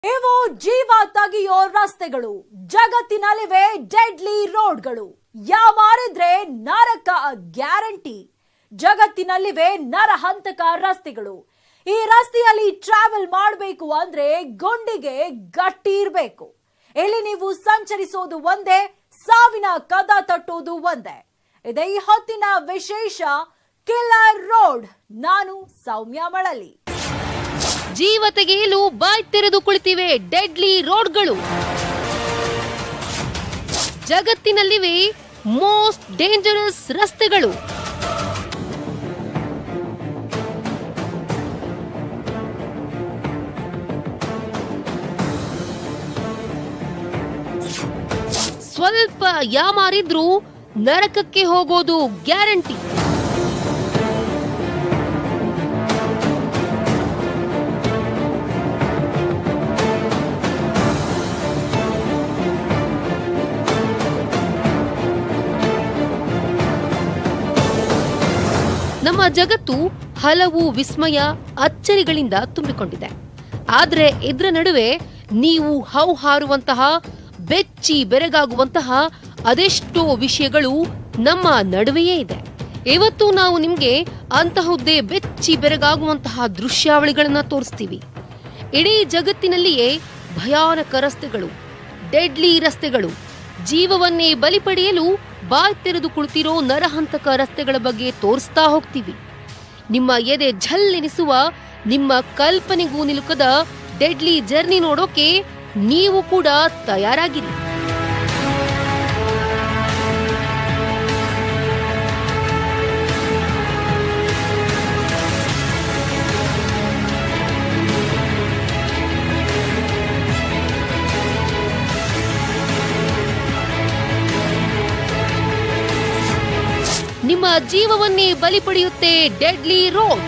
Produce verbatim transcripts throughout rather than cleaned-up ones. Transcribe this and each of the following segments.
ಇವು ಜೀವ ತೆಗೆಯೋ ರಸ್ತೆಗಳು, ಜಗತ್ತಿನಲ್ಲಿವೆ ಡೆಡ್ಲಿ ರೋಡ್ಗಳು. ಯಾಮಾರಿದ್ರೆ ನರಕ ಗ್ಯಾರಂಟಿ. ಜಗತ್ತಿನಲ್ಲಿವೆ ನರಹಂತಕ ರಸ್ತೆಗಳು. ಈ ರಸ್ತೆಯಲ್ಲಿ ಟ್ರಾವೆಲ್ ಮಾಡಬೇಕು ಅಂದ್ರೆ ಗುಂಡಿಗೆ ಗಟ್ಟಿ ಇರಬೇಕು. ಇಲ್ಲಿ ನೀವು ಸಂಚರಿಸೋದು ಒಂದೇ, ಸಾವಿನ ಕದ ತಟ್ಟೋದು ಒಂದೇ. ಇದೇ ಈ ಹೊತ್ತಿನ ವಿಶೇಷ ಕಿಲ್ಲರ್ ರೋಡ್. ನಾನು ಸೌಮ್ಯ ಮಳಲಿ. ಜೀವ ತೆಗೆಯಲು ಬಾಯ್ ತೆರೆದು ಕುಳಿತಿವೆ ಡೆಡ್ಲಿ ರೋಡ್ಗಳು. ಜಗತ್ತಿನಲ್ಲಿವೆ ಮೋಸ್ಟ್ ಡೇಂಜರಸ್ ರಸ್ತೆಗಳು. ಸ್ವಲ್ಪ ಯಾಮಾರಿದ್ರೂ ನರಕಕ್ಕೆ ಹೋಗೋದು ಗ್ಯಾರಂಟಿ. ನಮ್ಮ ಜಗತ್ತು ಹಲವು ವಿಸ್ಮಯ ಅಚ್ಚರಿಗಳಿಂದ ತುಂಬಿಕೊಂಡಿದೆ. ಆದ್ರೆ ಇದರ ನಡುವೆ ನೀವು ಹೌಹಾರುವಂತಹ, ಬೆಚ್ಚಿ ಬೆರಗಾಗುವಂತಹ ಅದೆಷ್ಟೋ ವಿಷಯಗಳು ನಮ್ಮ ನಡುವೆಯೇ ಇದೆ. ಇವತ್ತು ನಾವು ನಿಮ್ಗೆ ಅಂತಹುದ್ದೇ ಬೆಚ್ಚಿ ಬೆರಗಾಗುವಂತಹ ದೃಶ್ಯಾವಳಿಗಳನ್ನ ತೋರಿಸ್ತೀವಿ. ಇಡೀ ಜಗತ್ತಿನಲ್ಲಿಯೇ ಭಯಾನಕ ರಸ್ತೆಗಳು, ಡೆಡ್ಲಿ ರಸ್ತೆಗಳು, ಜೀವವನ್ನೇ ಬಲಿ ಪಡೆಯಲು ಬಾಯ್ ತೆರೆದು ಕುಳಿತಿರೋ ನರಹಂತಕ ರಸ್ತೆಗಳ ಬಗ್ಗೆ ತೋರಿಸ್ತಾ ಹೋಗ್ತೀವಿ. ನಿಮ್ಮ ಎದೆ ಝಲ್ಲೆನಿಸುವ, ನಿಮ್ಮ ಕಲ್ಪನೆಗೂ ನಿಲುಕದ ಡೆಡ್ಲಿ ಜರ್ನಿ ನೋಡೋಕೆ ನೀವು ಕೂಡ ತಯಾರಾಗಿರಿ. ನಿಮ್ಮ ಜೀವವನ್ನೇ ಬಲಿ ಪಡೆಯುತ್ತೆ ಡೆಡ್ಲಿ ರೋಡ್.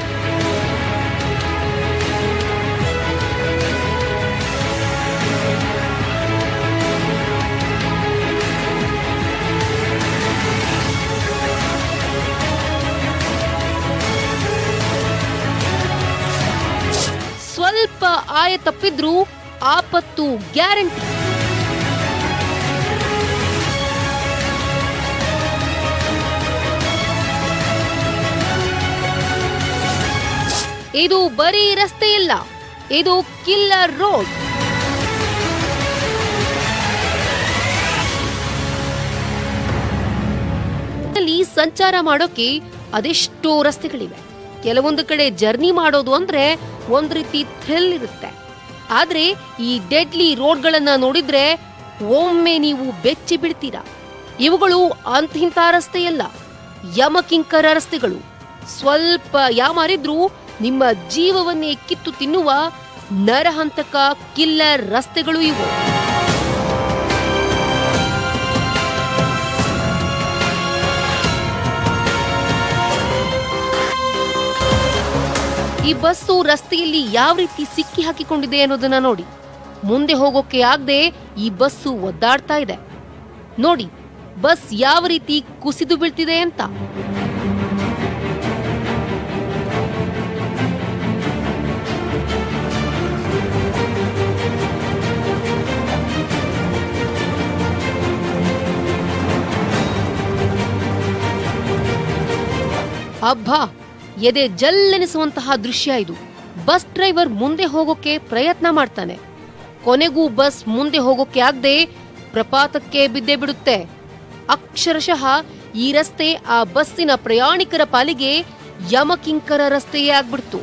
ಸ್ವಲ್ಪ ಆಯ ತಪ್ಪಿದ್ರೂ ಆಪತ್ತು ಗ್ಯಾರಂಟಿ. ಇದು ಬರೀ ರಸ್ತೆಯಲ್ಲ, ಇದು ಕಿಲ್ಲರ್ ರೋಡ್. ಇಲ್ಲಿ ಸಂಚಾರ ಮಾಡೋಕೆ ಅದೆಷ್ಟೋ ರಸ್ತೆಗಳಿವೆ. ಕೆಲವೊಂದು ಕಡೆ ಜರ್ನಿ ಮಾಡೋದು ಅಂದ್ರೆ ಒಂದ್ ರೀತಿ ಥ್ರಿಲ್ ಇರುತ್ತೆ. ಆದ್ರೆ ಈ ಡೆಡ್ಲಿ ರೋಡ್ಗಳನ್ನ ನೋಡಿದ್ರೆ ಒಮ್ಮೆ ನೀವು ಬೆಚ್ಚಿ ಬಿಡ್ತೀರಾ. ಇವುಗಳು ಅಂತಿಂತ ರಸ್ತೆಯಲ್ಲ, ಯಮಕಿಂಕರ ರಸ್ತೆಗಳು. ಸ್ವಲ್ಪ ಯಾಮಾರಿದ್ರೂ ನಿಮ್ಮ ಜೀವವನ್ನೇ ಕಿತ್ತು ತಿನ್ನುವ ನರಹಂತಕ ಕಿಲ್ಲರ್ ರಸ್ತೆಗಳು ಇವು. ಈ ಬಸ್ಸು ರಸ್ತೆಯಲ್ಲಿ ಯಾವ ರೀತಿ ಸಿಕ್ಕಿ ಹಾಕಿಕೊಂಡಿದೆ ಅನ್ನೋದನ್ನ ನೋಡಿ. ಮುಂದೆ ಹೋಗೋಕೆ ಆಗದೆ ಈ ಬಸ್ಸು ಒದ್ದಾಡ್ತಾ ಇದೆ. ನೋಡಿ ಬಸ್ ಯಾವ ರೀತಿ ಕುಸಿದು ಬೀಳ್ತಿದೆ ಅಂತ. ಅಬ್ಬಾ, ಎದೆ ಜಲ್ಲೆನಿಸುವಂತಹ ದೃಶ್ಯ ಇದು. ಬಸ್ ಡ್ರೈವರ್ ಮುಂದೆ ಹೋಗೋಕೆ ಪ್ರಯತ್ನ ಮಾಡ್ತಾನೆ. ಕೊನೆಗೂ ಬಸ್ ಮುಂದೆ ಹೋಗೋಕೆ ಆಗದೆ ಪ್ರಪಾತಕ್ಕೆ ಬಿದ್ದೇ ಬಿಡುತ್ತೆ. ಅಕ್ಷರಶಃ ಈ ರಸ್ತೆ ಆ ಬಸ್ಸಿನ ಪ್ರಯಾಣಿಕರ ಪಾಲಿಗೆ ಯಮಕಿಂಕರ ರಸ್ತೆಯೇ ಆಗ್ಬಿಡ್ತು.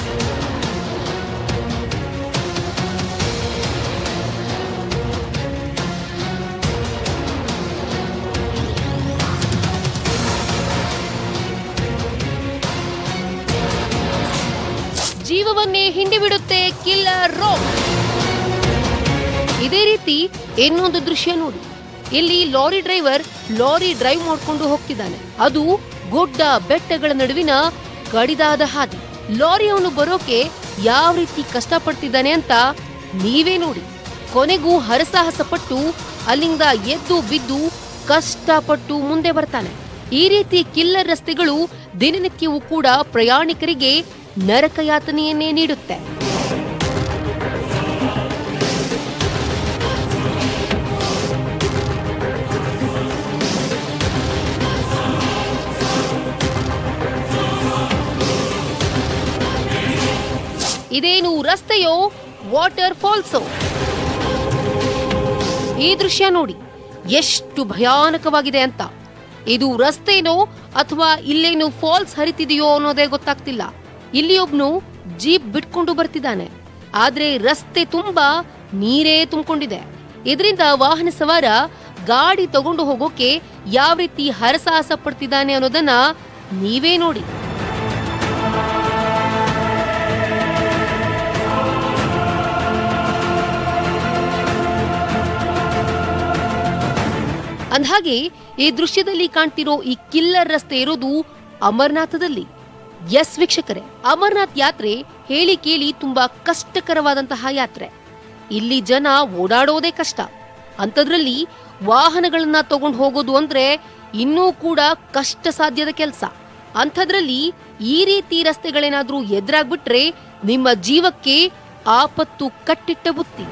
ಜೀವವನ್ನೇ ಹಿಂಡಿ ಬಿಡುತ್ತೆ ಕಿಲ್ಲರ್ ರೋಡ್. ಇದೇ ರೀತಿ ಇನ್ನೊಂದು ದೃಶ್ಯ ನೋಡಿ. ಇಲ್ಲಿ ಲಾರಿ ಡ್ರೈವರ್ ಲಾರಿ ಡ್ರೈವ್ ಮಾಡ್ಕೊಂಡು ಹೋಗ್ತಿದ್ದಾನೆ. ಅದು ಗುಡ್ಡ ಬೆಟ್ಟಗಳ ನಡುವಿನ ಕಡಿದಾದ ಹಾದಿ. ಲಾರಿಯವನು ಬರೋಕೆ ಯಾವ ರೀತಿ ಕಷ್ಟಪಡ್ತಿದ್ದಾನೆ ಅಂತ ನೀವೇ ನೋಡಿ. ಕೊನೆಗೂ ಹರಸಾಹಸ ಪಟ್ಟು ಅಲ್ಲಿಂದ ಎದ್ದು ಬಿದ್ದು ಕಷ್ಟಪಟ್ಟು ಮುಂದೆ ಬರ್ತಾನೆ. ಈ ರೀತಿ ಕಿಲ್ಲರ್ ರಸ್ತೆಗಳು ದಿನನಿತ್ಯವೂ ಕೂಡ ಪ್ರಯಾಣಿಕರಿಗೆ ನರಕಯಾತನೆಯನ್ನೇ ನೀಡುತ್ತೆ. ಇದೇನು ರಸ್ತೆಯೋ ವಾಟರ್ ಫಾಲ್ಸೋ? ಈ ದೃಶ್ಯ ನೋಡಿ ಎಷ್ಟು ಭಯಾನಕವಾಗಿದೆ ಅಂತ. ಇದು ರಸ್ತೆನೋ ಅಥವಾ ಇಲ್ಲೇನು ಫಾಲ್ಸ್ ಹರಿತಿದೆಯೋ ಅನ್ನೋದೇ ಗೊತ್ತಾಗ್ತಿಲ್ಲ. ಇಲ್ಲಿ ಒಬ್ನು ಜೀಪ್ ಬಿಟ್ಕೊಂಡು ಬರ್ತಿದ್ದಾನೆ, ಆದ್ರೆ ರಸ್ತೆ ತುಂಬಾ ನೀರೇ ತುಂಬಿಕೊಂಡಿದೆ. ಇದರಿಂದ ವಾಹನ ಸವಾರ ಗಾಡಿ ತಗೊಂಡು ಹೋಗೋಕೆ ಯಾವ ರೀತಿ ಹರಸಾಹಸ ಪಡ್ತಿದ್ದಾನೆ ಅನ್ನೋದನ್ನ ನೀವೇ ನೋಡಿ. ಅಂದ್ಹಾಗೆ ಈ ದೃಶ್ಯದಲ್ಲಿ ಕಾಣ್ತಿರೋ ಈ ಕಿಲ್ಲರ್ ರಸ್ತೆ ಇರೋದು ಅಮರನಾಥದಲ್ಲಿ. ಎಸ್ ವೀಕ್ಷಕರೇ, ಅಮರನಾಥ್ ಯಾತ್ರೆ ಹೇಳಿ ಕೇಳಿ ತುಂಬಾ ಕಷ್ಟಕರವಾದಂತಹ ಯಾತ್ರೆ. ಇಲ್ಲಿ ಜನ ಓಡಾಡೋದೇ ಕಷ್ಟ. ಅಂಥದ್ರಲ್ಲಿ ವಾಹನಗಳನ್ನ ತಗೊಂಡು ಹೋಗೋದು ಅಂದ್ರೆ ಇನ್ನೂ ಕೂಡ ಕಷ್ಟ ಸಾಧ್ಯದ ಕೆಲಸ. ಅಂಥದ್ರಲ್ಲಿ ಈ ರೀತಿ ರಸ್ತೆಗಳೇನಾದ್ರೂ ಎದುರಾಗ್ಬಿಟ್ರೆ ನಿಮ್ಮ ಜೀವಕ್ಕೆ ಆಪತ್ತು ಕಟ್ಟಿಟ್ಟ ಬುತ್ತಿ.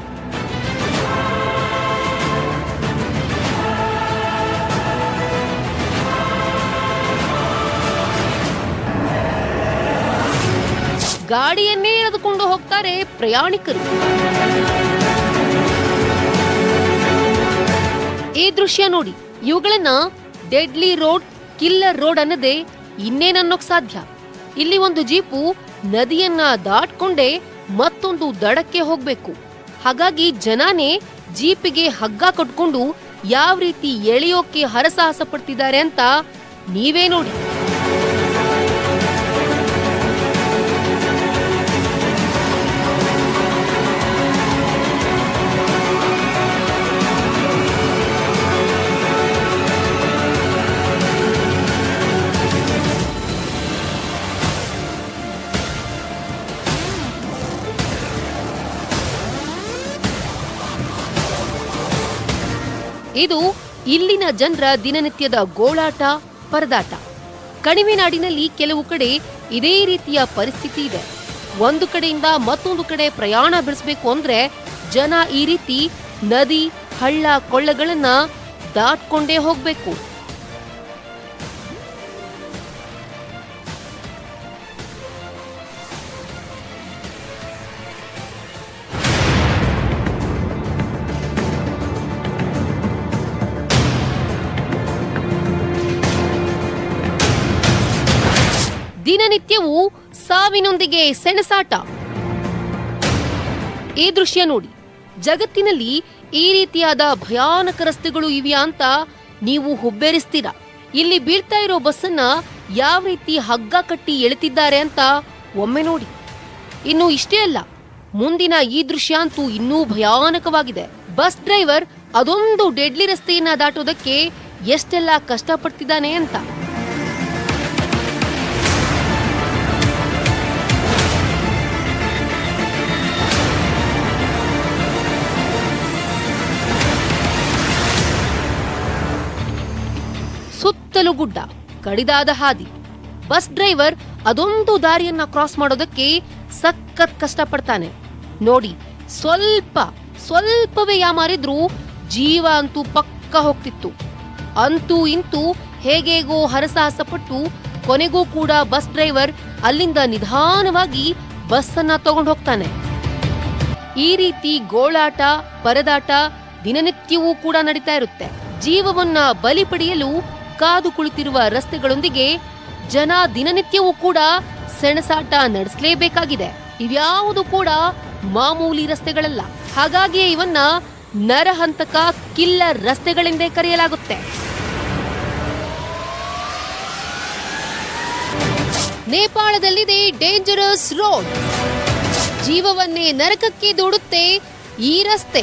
ಗಾಡಿಯನ್ನೇ ಎಳೆದುಕೊಂಡು ಹೋಗ್ತಾರೆ ಪ್ರಯಾಣಿಕರು. ಈ ದೃಶ್ಯ ನೋಡಿ, ಇವುಗಳನ್ನ ಡೆಡ್ಲಿ ರೋಡ್, ಕಿಲ್ಲರ್ ರೋಡ್ ಅನ್ನದೇ ಇನ್ನೇನನ್ನೋಕ್ ಸಾಧ್ಯ. ಇಲ್ಲಿ ಒಂದು ಜೀಪು ನದಿಯನ್ನ ದಾಟ್ಕೊಂಡೇ ಮತ್ತೊಂದು ದಡಕ್ಕೆ ಹೋಗ್ಬೇಕು. ಹಾಗಾಗಿ ಜನಾನೇ ಜೀಪಿಗೆ ಹಗ್ಗ ಕಟ್ಕೊಂಡು ಯಾವ ರೀತಿ ಎಳೆಯೋಕೆ ಹರಸಾಹಸ ಪಡ್ತಿದ್ದಾರೆ ಅಂತ ನೀವೇ ನೋಡಿ. ಇದು ಇಲ್ಲಿನ ಜನರ ದಿನನಿತ್ಯದ ಗೋಳಾಟ, ಪರದಾಟ. ಕಣಿವೆ ನಾಡಿನಲ್ಲಿ ಕೆಲವು ಕಡೆ ಇದೇ ರೀತಿಯ ಪರಿಸ್ಥಿತಿ ಇದೆ. ಒಂದು ಕಡೆಯಿಂದ ಮತ್ತೊಂದು ಕಡೆ ಪ್ರಯಾಣ ಬೆಳೆಸಬೇಕು ಅಂದ್ರೆ ಜನ ಈ ರೀತಿ ನದಿ, ಹಳ್ಳ, ಕೊಳ್ಳಗಳನ್ನ ದಾಟ್ಕೊಂಡೇ ಹೋಗ್ಬೇಕು. ದಿನನಿತ್ಯವೂ ಸಾವಿನೊಂದಿಗೆ ಸೆಣಸಾಟ. ಈ ದೃಶ್ಯ ನೋಡಿ, ಜಗತ್ತಿನಲ್ಲಿ ಈ ರೀತಿಯಾದ ಭಯಾನಕ ರಸ್ತೆಗಳು ಇವೆಯಾ ಅಂತ ನೀವು ಹುಬ್ಬೇರಿಸ್ತೀರಾ. ಇಲ್ಲಿ ಬೀಳ್ತಾ ಇರೋ ಬಸ್ಸನ್ನ ಯಾವ ರೀತಿ ಹಗ್ಗ ಕಟ್ಟಿ ಎಳೆತಿದ್ದಾರೆ ಅಂತ ಒಮ್ಮೆ ನೋಡಿ. ಇನ್ನು ಇಷ್ಟೇ ಅಲ್ಲ, ಮುಂದಿನ ಈ ದೃಶ್ಯ ಅಂತೂ ಇನ್ನೂ ಭಯಾನಕವಾಗಿದೆ. ಬಸ್ ಡ್ರೈವರ್ ಅದೊಂದು ಡೆಡ್ಲಿ ರಸ್ತೆಯನ್ನ ದಾಟೋದಕ್ಕೆ ಎಷ್ಟೆಲ್ಲ ಕಷ್ಟಪಡ್ತಿದ್ದಾನೆ ಅಂತ. ಸುತ್ತಲೂ ಗುಡ್ಡ, ಕಡಿದಾದ ಹಾದಿ. ಬಸ್ ಡ್ರೈವರ್ ಅದೊಂದು ದಾರಿಯನ್ನ ಕ್ರಾಸ್ ಮಾಡೋದಕ್ಕೆ ಸಖತ್ ಕಷ್ಟಪಡ್ತಾನೆ ನೋಡಿ. ಸ್ವಲ್ಪ ಸ್ವಲ್ಪವೇ ಯಾಮಾರಿದ್ರೂ ಜೀವ ಅಂತೂ ಪಕ್ಕ ಹೋಗ್ತಿತ್ತು. ಅಂತೂ ಇಂತೂ ಹೇಗೇಗೋ ಹರಸಾಹಸ ಪಟ್ಟು ಕೊನೆಗೂ ಕೂಡ ಬಸ್ ಡ್ರೈವರ್ ಅಲ್ಲಿಂದ ನಿಧಾನವಾಗಿ ಬಸ್ಸನ್ನ ತಗೊಂಡು ಹೋಗ್ತಾನೆ. ಈ ರೀತಿ ಗೋಳಾಟ, ಪರದಾಟ ದಿನನಿತ್ಯವೂ ಕೂಡ ನಡೀತಾ ಇರುತ್ತೆ. ಜೀವವನ್ನ ಬಲಿ ಪಡೆಯಲು ಕಾದು ಕುಳಿತಿರುವ ರಸ್ತೆಗಳೊಂದಿಗೆ ಜನ ದಿನನಿತ್ಯವೂ ಕೂಡ ಸೆಣಸಾಟ ನಡೆಸಲೇಬೇಕಾಗಿದೆ. ಇವ್ಯಾವುದು ಕೂಡ ಮಾಮೂಲಿ ರಸ್ತೆಗಳಲ್ಲ. ಹಾಗಾಗಿಯೇ ಇವನ್ನ ನರಹಂತಕ, ಕಿಲ್ಲರ್ ರಸ್ತೆಗಳೆಂದೇ ಕರೆಯಲಾಗುತ್ತೆ. ನೇಪಾಳದಲ್ಲಿದೆ ಡೇಂಜರಸ್ ರೋಡ್. ಜೀವವನ್ನೇ ನರಕಕ್ಕೆ ದೂಡುತ್ತೆ ಈ ರಸ್ತೆ.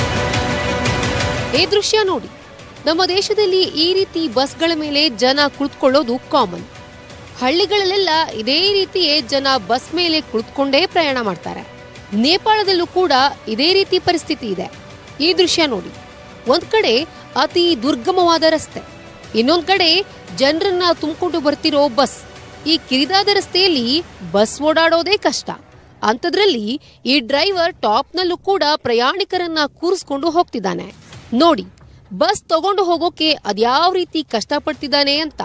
ಈ ದೃಶ್ಯ ನೋಡಿ, ನಮ್ಮ ದೇಶದಲ್ಲಿ ಈ ರೀತಿ ಬಸ್ಗಳ ಮೇಲೆ ಜನ ಕುಳಿತುಕೊಳ್ಳೋದು ಕಾಮನ್. ಹಳ್ಳಿಗಳಲ್ಲೆಲ್ಲ ಇದೇ ರೀತಿಯೇ ಜನ ಬಸ್ ಮೇಲೆ ಕುಳಿತುಕೊಂಡೇ ಪ್ರಯಾಣ ಮಾಡ್ತಾರೆ. ನೇಪಾಳದಲ್ಲೂ ಕೂಡ ಇದೇ ರೀತಿ ಪರಿಸ್ಥಿತಿ ಇದೆ. ಈ ದೃಶ್ಯ ನೋಡಿ, ಒಂದ್ ಕಡೆ ಅತಿ ದುರ್ಗಮವಾದ ರಸ್ತೆ, ಇನ್ನೊಂದ್ ಕಡೆ ಜನರನ್ನ ತುಂಬಿಕೊಂಡು ಬರ್ತಿರೋ ಬಸ್. ಈ ಕಿರಿದಾದ ರಸ್ತೆಯಲ್ಲಿ ಬಸ್ ಓಡಾಡೋದೇ ಕಷ್ಟ. ಅಂಥದ್ರಲ್ಲಿ ಈ ಡ್ರೈವರ್ ಟಾಪ್ನಲ್ಲೂ ಕೂಡ ಪ್ರಯಾಣಿಕರನ್ನ ಕೂರಿಸ್ಕೊಂಡು ಹೋಗ್ತಿದ್ದಾನೆ ನೋಡಿ. ಬಸ್ ತಗೊಂಡು ಹೋಗೋಕೆ ಅದ್ಯಾವ ರೀತಿ ಕಷ್ಟಪಡ್ತಿದ್ದಾನೆ ಅಂತ.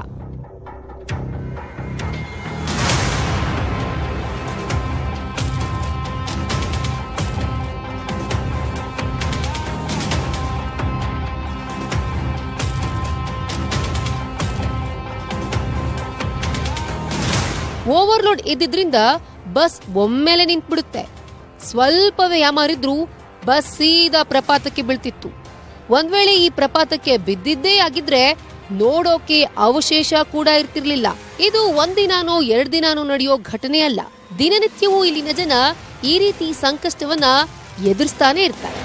ಓವರ್ಲೋಡ್ ಇದ್ದಿದ್ರಿಂದ ಬಸ್ ಒಮ್ಮೆಲೆ ನಿಂತ್ಬಿಡುತ್ತೆ. ಸ್ವಲ್ಪವೇ ಯಾಮಾರಿದ್ರೂ ಬಸ್ ಸೀದಾ ಪ್ರಪಾತಕ್ಕೆ ಬೀಳ್ತಿತ್ತು. ಒಂದ್ ವೇಳೆ ಈ ಪ್ರಪಾತಕ್ಕೆ ಬಿದ್ದಿದ್ದೇ ಆಗಿದ್ರೆ ನೋಡೋಕೆ ಅವಶೇಷ ಕೂಡ ಇರ್ತಿರ್ಲಿಲ್ಲ. ಇದು ಒಂದಿನಾನೋ ಎರಡ್ ದಿನಾನೋ ನಡೆಯೋ ಘಟನೆ ಅಲ್ಲ. ದಿನನಿತ್ಯವೂ ಇಲ್ಲಿನ ಜನ ಈ ರೀತಿ ಸಂಕಷ್ಟವನ್ನ ಎದುರಿಸ್ತಾನೆ ಇರ್ತಾರೆ.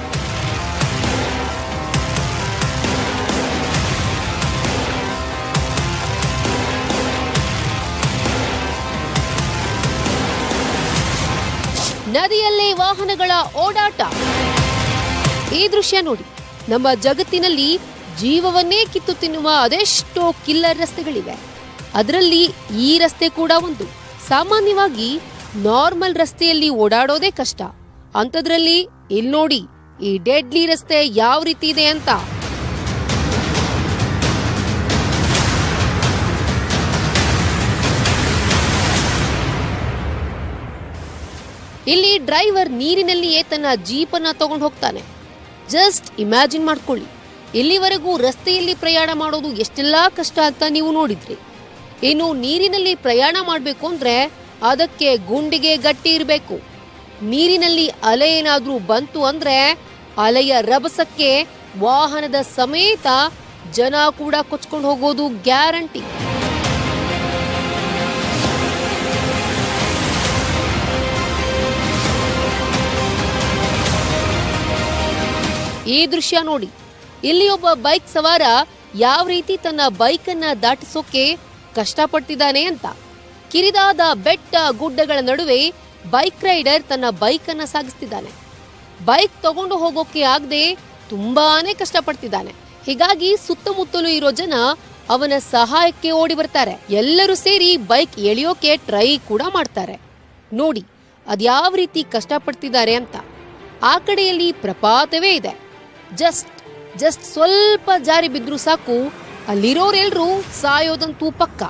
ನದಿಯಲ್ಲೇ ವಾಹನಗಳ ಓಡಾಟ. ಈ ದೃಶ್ಯ ನೋಡಿ. ನಮ್ಮ ಜಗತ್ತಿನಲ್ಲಿ ಜೀವವನ್ನೇ ಕಿತ್ತು ತಿನ್ನುವ ಅದೆಷ್ಟೋ ಕಿಲ್ಲರ್ ರಸ್ತೆಗಳಿವೆ. ಅದರಲ್ಲಿ ಈ ರಸ್ತೆ ಕೂಡ ಒಂದು. ಸಾಮಾನ್ಯವಾಗಿ ನಾರ್ಮಲ್ ರಸ್ತೆಯಲ್ಲಿ ಓಡಾಡೋದೇ ಕಷ್ಟ. ಅಂಥದ್ರಲ್ಲಿ ಇಲ್ಲಿ ನೋಡಿ ಈ ಡೆಡ್ಲಿ ರಸ್ತೆ ಯಾವ ರೀತಿ ಇದೆ ಅಂತ. ಇಲ್ಲಿ ಡ್ರೈವರ್ ನೀರಿನಲ್ಲಿಯೇ ತನ್ನ ಜೀಪನ್ನ ತಗೊಂಡು ಹೋಗ್ತಾನೆ. ಜಸ್ಟ್ ಇಮ್ಯಾಜಿನ್ ಮಾಡ್ಕೊಳ್ಳಿ, ಇಲ್ಲಿವರೆಗೂ ರಸ್ತೆಯಲ್ಲಿ ಪ್ರಯಾಣ ಮಾಡೋದು ಎಷ್ಟೆಲ್ಲಾ ಕಷ್ಟ ಅಂತ ನೀವು ನೋಡಿದ್ರಿ. ಇನ್ನು ನೀರಿನಲ್ಲಿ ಪ್ರಯಾಣ ಮಾಡಬೇಕು ಅಂದ್ರೆ ಅದಕ್ಕೆ ಗುಂಡಿಗೆ ಗಟ್ಟಿ ಇರಬೇಕು. ನೀರಿನಲ್ಲಿ ಅಲೆ ಏನಾದ್ರೂ ಬಂತು ಅಂದ್ರೆ ಅಲೆಯ ರಭಸಕ್ಕೆ ವಾಹನದ ಸಮೇತ ಜನ ಕೂಡ ಕೊಚ್ಕೊಂಡು ಹೋಗೋದು ಗ್ಯಾರಂಟಿ. ಈ ದೃಶ್ಯ ನೋಡಿ. ಇಲ್ಲಿ ಒಬ್ಬ ಬೈಕ್ ಸವಾರ ಯಾವ ರೀತಿ ತನ್ನ ಬೈಕ್ ಅನ್ನ ದಾಟಿಸೋಕೆ ಕಷ್ಟಪಡ್ತಿದ್ದಾನೆ ಅಂತ. ಕಿರಿದಾದ ಬೆಟ್ಟ ಗುಡ್ಡಗಳ ನಡುವೆ ಬೈಕ್ ರೈಡರ್ ತನ್ನ ಬೈಕ್ ಅನ್ನ ಸಾಗಿಸ್ತಿದ್ದಾನೆ. ಬೈಕ್ ತಗೊಂಡು ಹೋಗೋಕೆ ಆಗದೆ ತುಂಬಾನೇ ಕಷ್ಟಪಡ್ತಿದ್ದಾನೆ. ಹೀಗಾಗಿ ಸುತ್ತಮುತ್ತಲೂ ಇರೋ ಜನ ಅವನ ಸಹಾಯಕ್ಕೆ ಓಡಿ ಬರ್ತಾರೆ. ಎಲ್ಲರೂ ಸೇರಿ ಬೈಕ್ ಎಳೆಯೋಕೆ ಟ್ರೈ ಕೂಡ ಮಾಡ್ತಾರೆ. ನೋಡಿ ಅದ್ಯಾವ ರೀತಿ ಕಷ್ಟಪಡ್ತಿದ್ದಾರೆ ಅಂತ. ಆ ಕಡೆಯಲ್ಲಿ ಪ್ರಪಾತವೇ ಇದೆ. ಜಸ್ಟ್ ಜಸ್ಟ್ ಸ್ವಲ್ಪ ಜಾರಿ ಬಿದ್ರೂ ಸಾಕು ಅಲ್ಲಿರೋರೆಲ್ಲರೂ ಸಾಯೋದಂತೂ ಪಕ್ಕ.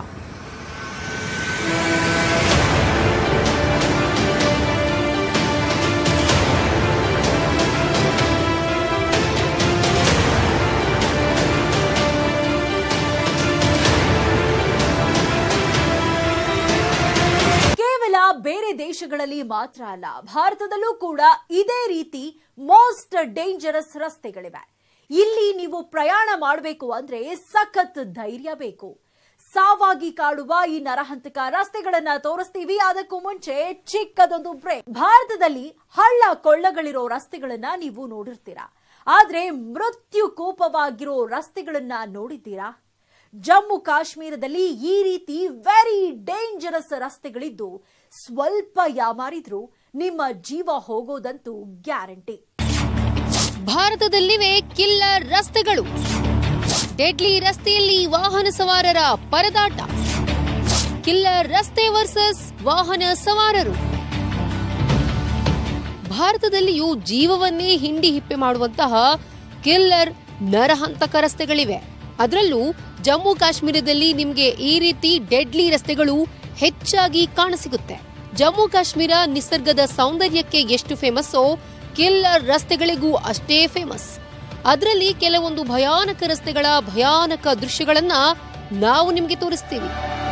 ಕೇವಲ ಬೇರೆ ದೇಶಗಳಲ್ಲಿ ಮಾತ್ರ ಅಲ್ಲ, ಭಾರತದಲ್ಲೂ ಕೂಡ ಇದೇ ರೀತಿ ಮೋಸ್ಟ್ ಡೇಂಜರಸ್ ರಸ್ತೆಗಳಿವೆ. ಇಲ್ಲಿ ನೀವು ಪ್ರಯಾಣ ಮಾಡಬೇಕು ಅಂದ್ರೆ ಸಖತ್ ಧೈರ್ಯ ಬೇಕು. ಸಾವಾಗಿ ಕಾಡುವ ಈ ನರಹಂತಕ ರಸ್ತೆಗಳನ್ನ ತೋರಿಸ್ತೀವಿ. ಅದಕ್ಕೂ ಮುಂಚೆ ಚಿಕ್ಕದೊಂದು ಬ್ರೇಕ್. ಭಾರತದಲ್ಲಿ ಹಳ್ಳ ಕೊಳ್ಳಗಳಿರೋ ರಸ್ತೆಗಳನ್ನ ನೀವು ನೋಡಿರ್ತೀರಾ, ಆದ್ರೆ ಮೃತ್ಯು ಕೂಪವಾಗಿರೋ ರಸ್ತೆಗಳನ್ನ ನೋಡಿದ್ದೀರಾ? ಜಮ್ಮು ಕಾಶ್ಮೀರದಲ್ಲಿ ಈ ರೀತಿ ವೆರಿ ಡೇಂಜರಸ್ ರಸ್ತೆಗಳಿದ್ದು ಸ್ವಲ್ಪ ಯಾಮಾರಿದ್ರು ನಿಮ್ಮ ಜೀವ ಹೋಗೋದಂತೂ ಗ್ಯಾರಂಟಿ. ಭಾರತದಲ್ಲಿವೆ ಕಿಲ್ಲರ್ ರಸ್ತೆಗಳು. ಡೆಡ್ಲಿ ರಸ್ತೆಯಲ್ಲಿ ವಾಹನ ಸವಾರರ ಪರದಾಟ. ಕಿಲ್ಲರ್ ರಸ್ತೆ ವರ್ಸಸ್ ವಾಹನ ಸವಾರರು. ಭಾರತದಲ್ಲಿಯೂ ಜೀವವನ್ನೇ ಹಿಂಡಿ ಹಿಪ್ಪೆ ಮಾಡುವಂತಹ ಕಿಲ್ಲರ್ ನರಹಂತಕ ರಸ್ತೆಗಳಿವೆ. ಅದರಲ್ಲೂ ಜಮ್ಮು ಕಾಶ್ಮೀರದಲ್ಲಿ ನಿಮ್ಗೆ ಈ ರೀತಿ ಡೆಡ್ಲಿ ರಸ್ತೆಗಳು ಹೆಚ್ಚಾಗಿ ಕಾಣಸಿಗುತ್ತೆ. ಜಮ್ಮು ಕಾಶ್ಮೀರ ನಿಸರ್ಗದ ಸೌಂದರ್ಯಕ್ಕೆ ಎಷ್ಟು ಫೇಮಸ್ಸೋ ಕಿಲ್ಲರ್ ರಸ್ತೆಗಳಿಗೂ ಅಷ್ಟೇ ಫೇಮಸ್. ಅದರಲ್ಲಿ ಕೆಲವೊಂದು ಭಯಾನಕ ರಸ್ತೆಗಳ ಭಯಾನಕ ದೃಶ್ಯಗಳನ್ನ ನಾವು ನಿಮ್ಗೆ ತೋರಿಸ್ತೀವಿ.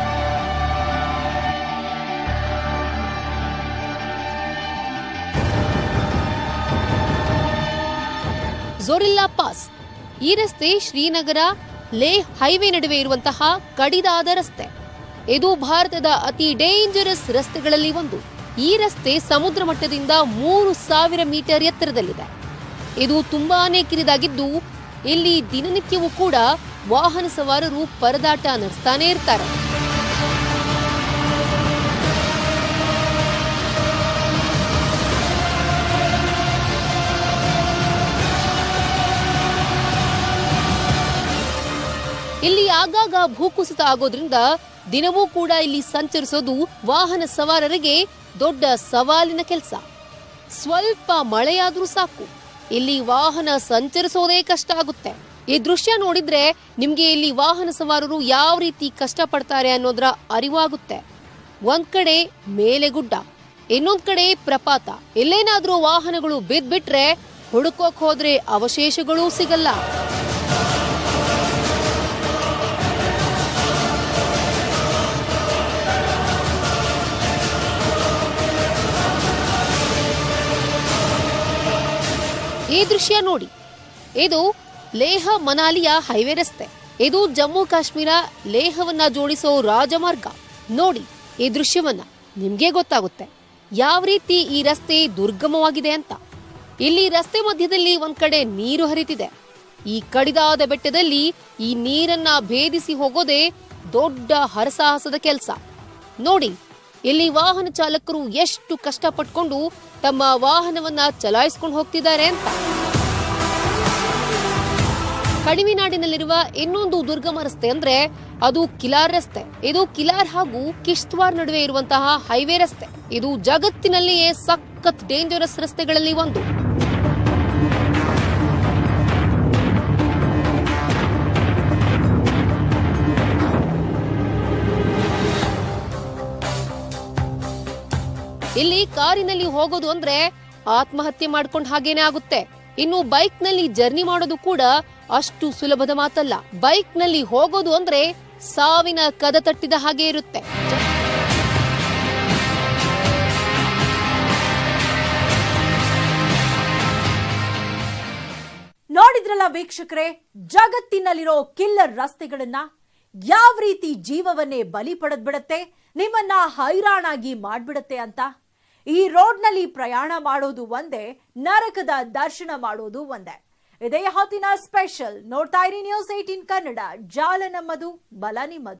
ಝೋರಿಲ್ಲಾ ಪಾಸ್. ಈ ರಸ್ತೆ ಶ್ರೀನಗರ ಲೇ ಹೈವೇ ನಡುವೆ ಇರುವಂತಹ ಕಡಿದಾದ ರಸ್ತೆ. ಇದು ಭಾರತದ ಅತಿ ಡೇಂಜರಸ್ ರಸ್ತೆಗಳಲ್ಲಿ ಒಂದು. ಈ ರಸ್ತೆ ಸಮುದ್ರ ಮಟ್ಟದಿಂದ ಮೂರು ಸಾವಿರ ಮೀಟರ್ ಎತ್ತರದಲ್ಲಿದೆ. ಇದು ತುಂಬಾನೇ ಕಿರಿದಾಗಿದ್ದು ಇಲ್ಲಿ ದಿನನಿತ್ಯವೂ ಕೂಡ ವಾಹನ ಸವಾರರು ಪರದಾಟ ನಡೆಸ್ತಾನೆ ಇರ್ತಾರೆ. ಇಲ್ಲಿ ಆಗಾಗ ಭೂಕುಸಿತ ಆಗೋದ್ರಿಂದ ದಿನವೂ ಕೂಡ ಇಲ್ಲಿ ಸಂಚರಿಸೋದು ವಾಹನ ಸವಾರರಿಗೆ ದೊಡ್ಡ ಸವಾಲಿನ ಕೆಲಸ. ಸ್ವಲ್ಪ ಮಳೆಯಾದ್ರೂ ಸಾಕು ಇಲ್ಲಿ ವಾಹನ ಸಂಚರಿಸೋದೇ ಕಷ್ಟ ಆಗುತ್ತೆ. ಈ ದೃಶ್ಯ ನೋಡಿದ್ರೆ ನಿಮ್ಗೆ ಇಲ್ಲಿ ವಾಹನ ಸವಾರರು ಯಾವ ರೀತಿ ಕಷ್ಟ ಪಡ್ತಾರೆ ಅನ್ನೋದ್ರ ಅರಿವಾಗುತ್ತೆ. ಒಂದ್ ಕಡೆ ಮೇಲೆ ಗುಡ್ಡ, ಇನ್ನೊಂದ್ ಕಡೆ ಪ್ರಪಾತ. ಎಲ್ಲೇನಾದ್ರೂ ವಾಹನಗಳು ಬಿದ್ಬಿಟ್ರೆ ಹುಡುಕೋಕ್ ಹೋದ್ರೆ ಅವಶೇಷಗಳೂ ಸಿಗಲ್ಲ. ಈ ದೃಶ್ಯ ನೋಡಿ, ಇದು ಲೇಹ ಮನಾಲಿಯ ಹೈವೇ ರಸ್ತೆ. ಇದು ಜಮ್ಮು ಕಾಶ್ಮೀರ ಲೇಹವನ್ನ ಜೋಡಿಸೋ ರಾಜಮಾರ್ಗ. ನೋಡಿ ಈ ದೃಶ್ಯವನ್ನ, ನಿಮ್ಗೆ ಗೊತ್ತಾಗುತ್ತೆ ಯಾವ ರೀತಿ ಈ ರಸ್ತೆ ದುರ್ಗಮವಾಗಿದೆ ಅಂತ. ಇಲ್ಲಿ ರಸ್ತೆ ಮಧ್ಯದಲ್ಲಿ ಒಂದ್ ಕಡೆ ನೀರು ಹರಿತಿದೆ. ಈ ಕಡಿದಾದ ಬೆಟ್ಟದಲ್ಲಿ ಈ ನೀರನ್ನ ಭೇದಿಸಿ ಹೋಗೋದೇ ದೊಡ್ಡ ಹರಸಾಹಸದ ಕೆಲಸ. ನೋಡಿ ಇಲ್ಲಿ ವಾಹನ ಚಾಲಕರು ಎಷ್ಟು ಕಷ್ಟಪಟ್ಕೊಂಡು ತಮ್ಮ ವಾಹನವನ್ನ ಚಲಾಯಿಸ್ಕೊಂಡು ಹೋಗ್ತಿದ್ದಾರೆ ಅಂತ. ಕಣಿವೆನಾಡಿನಲ್ಲಿರುವ ಇನ್ನೊಂದು ದುರ್ಗಮ ರಸ್ತೆ ಅಂದ್ರೆ ಅದು ಕಿಲಾರ್ ರಸ್ತೆ. ಇದು ಕಿಲಾರ್ ಹಾಗೂ ಕಿಶ್ತ್ವಾರ್ ನಡುವೆ ಇರುವಂತಹ ಹೈವೇ ರಸ್ತೆ. ಇದು ಜಗತ್ತಿನಲ್ಲಿಯೇ ಸಖತ್ ಡೇಂಜರಸ್ ರಸ್ತೆಗಳಲ್ಲಿ ಒಂದು. ಇಲ್ಲಿ ಕಾರಿನಲ್ಲಿ ಹೋಗೋದು ಅಂದ್ರೆ ಆತ್ಮಹತ್ಯೆ ಮಾಡ್ಕೊಂಡ್ ಹಾಗೇನೆ ಆಗುತ್ತೆ. ಇನ್ನು ಬೈಕ್ ನಲ್ಲಿ ಜರ್ನಿ ಮಾಡೋದು ಕೂಡ ಅಷ್ಟು ಸುಲಭದ ಮಾತಲ್ಲ. ಬೈಕ್ ನಲ್ಲಿ ಹೋಗೋದು ಅಂದ್ರೆ ಸಾವಿನ ಕದ ತಟ್ಟಿದ ಹಾಗೆ ಇರುತ್ತೆ. ನೋಡಿದ್ರಲ್ಲ ವೀಕ್ಷಕರೇ, ಜಗತ್ತಿನಲ್ಲಿರೋ ಕಿಲ್ಲರ್ ರಸ್ತೆಗಳನ್ನ ಯಾವ ರೀತಿ ಜೀವವನ್ನೇ ಬಲಿ ಪಡೆದ್ ಬಿಡತ್ತೆ, ನಿಮ್ಮನ್ನ ಹೈರಾಣಾಗಿ ಮಾಡ್ಬಿಡತ್ತೆ ಅಂತ. ಈ ರೋಡ್ ನಲ್ಲಿ ಪ್ರಯಾಣ ಮಾಡೋದು ಒಂದೇ, ನರಕದ ದರ್ಶನ ಮಾಡೋದು ಒಂದೇ. ಇದೇ ಹೊತ್ತಿನ ಸ್ಪೆಷಲ್. ನೋಡ್ತಾ ಇರಿ ನ್ಯೂಸ್ ಏಟೀನ್ ಕನ್ನಡ. ಜಾಲ ನಮ್ಮದು, ಬಲ ನಿಮ್ಮದು.